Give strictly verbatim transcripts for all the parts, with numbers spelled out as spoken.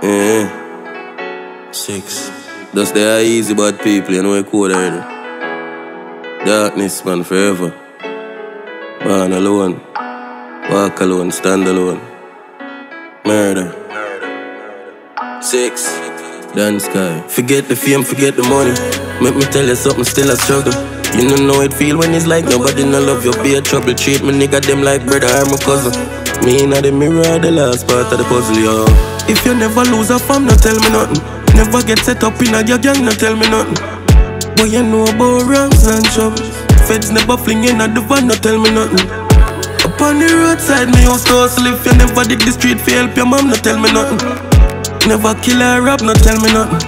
Yeah. Six. Just they are easy bad people, you know we code already. Darkness, man, forever. Born alone. Walk alone, stand alone. Murder. Six. Dan Sky. Forget the fame, forget the money. Make me tell you something, still a struggle. You don't know it feel when it's like nobody no love you. Be a trouble, treat me nigga them like brother or my cousin. Me inna the mirror, the last part of the puzzle, yo. If you never lose a fam, no tell me nothing. Never get set up in a your gang, no tell me nothing. What you know about wrongs and troubles? Feds never fling in at the van, no tell me nothing. Up on the roadside, me used to hustle. If you never dig the street for help your mom, no tell me nothing. Never kill or rob, no tell me nothing.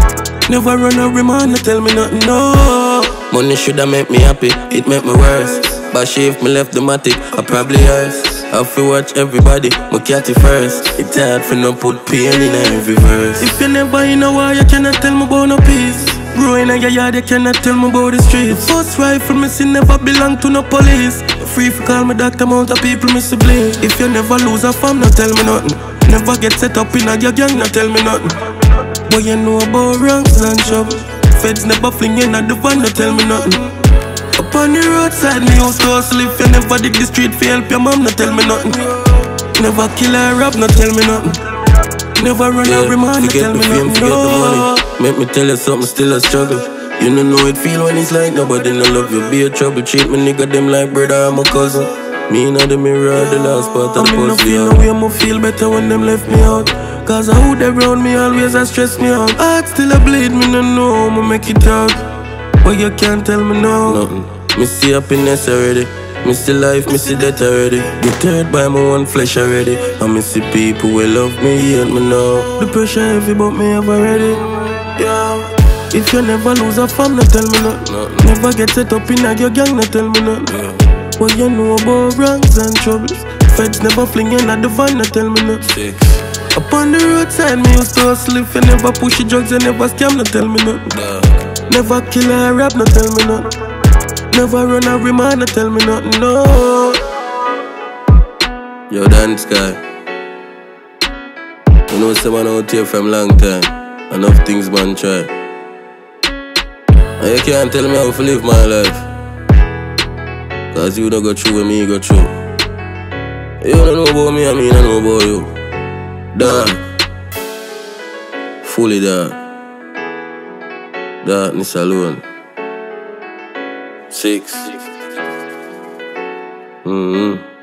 Never run a remand, no tell me nothing, no. Money shoulda make me happy, it make me worse. But she if me left the matic, I probably yours. I feel watch everybody, my catty first. It's hard for no put pain in every verse. If you never in a war, you cannot tell me about no peace. Growing in your yard, you cannot tell me about the streets. The first rifle me see never belong to no police. Free for call me doctor, amount of people me see bleed. If you never lose a fam, no tell me nothing. Never get set up in a your gang, no tell me nothing. But you know about wrongs and trouble. Feds never fling in at the van, no tell me nothing. Up on the roadside, me used to hustle. If you never dig the street for help your mom, no tell me nothing. Never kill or rob, no tell me nothing. Never run yeah, every man, no tell me fame, nothing. No. The money. Make me tell you something, still a struggle. You don't know it feel when it's like nobody no love you. Be a trouble, treat me nigga them like brother or my cousin. Me inna the mirror, the last part of the puzzle. I feel no way, I'ma feel better when them left me out. Cause I who they round me always a stress me out. Heart still a bleed, me no know, I'ma make it out. But you can't tell me no. Nothing. Me see happiness already. Me see life, me see death already. Deterred by my own flesh already. And me see people will love me, hate me now. The pressure heavy but me have already. Yeah. If you never lose a fam, no tell me nothing. nothing. Never get set up in a your gang, no tell me nothing. Yeah. What you know about wrongs and troubles? Feds never fling in at the van, no tell me nothing. Six. Up on the roadside, me used to hustle. If you never push your drugs, you never scam, no tell me nothing. Nah. Never kill or rap, no tell me nothing. Never run a remand, no tell me nothing, no. Yo, Dan Sky. You know someone out here from long time. Enough things man try. And you can't tell me how to live my life. Cause you don't go through what me go through. You don't know about me, I mean I know about you. Dark. Fully dark. Darkness alone. Six. Mm-hmm.